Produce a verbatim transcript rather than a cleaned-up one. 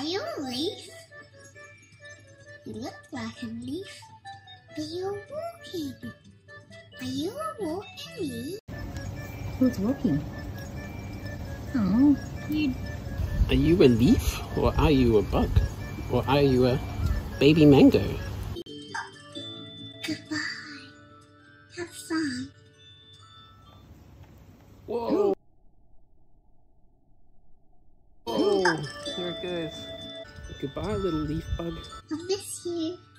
Are you a leaf? You look like a leaf, but you're walking. Are you a walking leaf? Who's walking? Oh, you... Are you a leaf, or are you a bug? Or are you a baby mango? Goodbye. Have fun. Whoa! Whoa! There it goes. Goodbye, little leaf bug. I miss you.